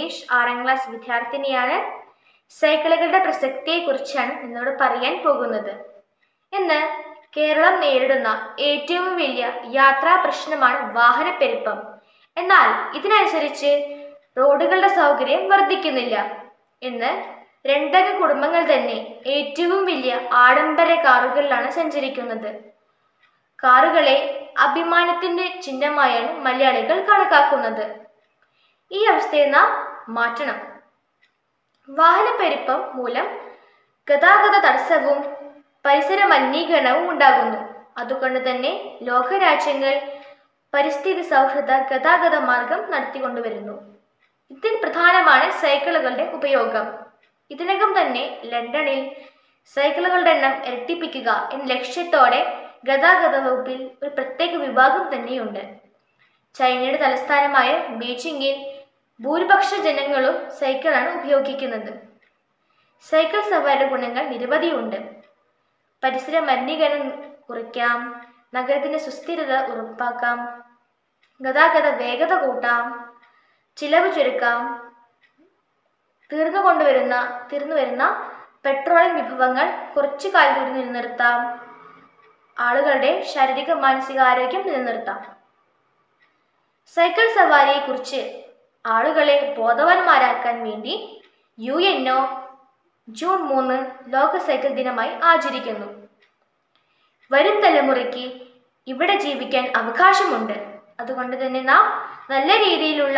Ramesh 6ാം class വിദ്യാർത്ഥിനിയാണ്. സൈക്കിളുകളുടെ പ്രസക്തിയെക്കുറിച്ചാണ് ഇന്നിവിടെ പറയാൻ പോകുന്നത്. ഇന്ന് കേരളം നേരിടുന്ന ഏറ്റവും വലിയ യാത്രാ പ്രശ്നമാണ് വാഹനപ്പെരുപ്പം. എന്നാൽ ഇതിനനുസരിച്ച് റോഡുകളുടെ സൗകര്യം വർദ്ധിക്കുന്നില്ല. ഇന്ന് 2 അംഗ കുടുംബങ്ങൾ തന്നെ ഏറ്റവും വലിയ ആഡംബര കാറുകളിലാണ് സഞ്ചരിക്കുന്നത്. കാറുകളെ അഭിമാനത്തിന്റെ ചിഹ്നമായാണ് മലയാളികൾ കണക്കാക്കുന്നത്. ഈ അവസ്ഥയെ നാം മാറ്റണം. വാഹനപ്പെരുപ്പം മൂലം ഗതാഗത തടസ്സവും പരിസര മലിനീകരണവും ഉണ്ടാകുന്നു. അതുകൊണ്ട് തന്നെ ലോകരാജ്യങ്ങൾ പരിസ്ഥിതി സൗഹൃദ ഗതാഗത മാർഗം നടത്തിക്കൊണ്ടുവരുന്നു. ഇതിൽ പ്രധാനമാണ് സൈക്കിളുകളുടെ ഉപയോഗം. ഇതിനകം തന്നെ ലണ്ടനിൽ സൈക്കിളുകളുടെ എണ്ണം ഇരട്ടിപ്പിക്കുക എന്ന ലക്ഷ്യത്തോടെ ഗതാഗത വകുപ്പിൽ ഒരു പ്രത്യേക വിഭാഗം തന്നെയുണ്ട്. ചൈനയുടെ തലസ്ഥാനമായ ബീജിംഗിൽ ഭൂരിപക്ഷ ജനങ്ങളും സൈക്കിളാണ് ഉപയോഗിക്കുന്നത്. സൈക്കിൾ സവാരിയുടെ ഗുണങ്ങൾ നിരവധിയുണ്ട്. പരിസര മലിനീകരണം കുറയ്ക്കാം, നഗരത്തിന്റെ സുസ്ഥിരത ഉറപ്പാക്കാം, ഗതാഗത വേഗത കൂട്ടാം, ചിലവ് ചുരുക്കാം, തീർന്നു വരുന്ന പെട്രോളിയം വിഭവങ്ങൾ കുറച്ചു കാലം കൂടി നിലനിർത്താം, ആളുകളുടെ ശാരീരിക മാനസിക ആരോഗ്യം നിലനിർത്താം. സൈക്കിൾ സവാരിയെക്കുറിച്ച് ആളുകളെ ബോധവാന്മാരാക്കാൻ വേണ്ടി UNO ജൂൺ 3 ലോക സൈക്കിൾ ദിനമായി ആചരിക്കുന്നു. വരും തലമുറയ്ക്ക് ഇവിടെ ജീവിക്കാൻ അവകാശമുണ്ട്. അതുകൊണ്ട് തന്നെ നാം നല്ല രീതിയിലുള്ള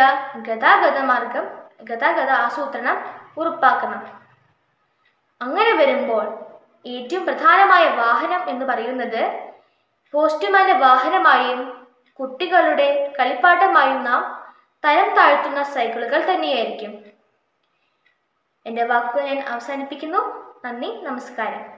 ഗതാഗത ആസൂത്രണം ഉറപ്പാക്കണം. അങ്ങനെ വരുമ്പോൾ ഏറ്റവും പ്രധാനമായ വാഹനം എന്ന് പറയുന്നത് പോസ്റ്റ്മാന്റെ വാഹനമായും കുട്ടികളുടെ കളിപ്പാട്ടമായും നാം തരം താഴ്ത്തുന്ന സൈക്കിളുകൾ തന്നെയായിരിക്കും. എൻ്റെ വാക്കുകൾ ഞാൻ അവസാനിപ്പിക്കുന്നു. നന്ദി, നമസ്കാരം.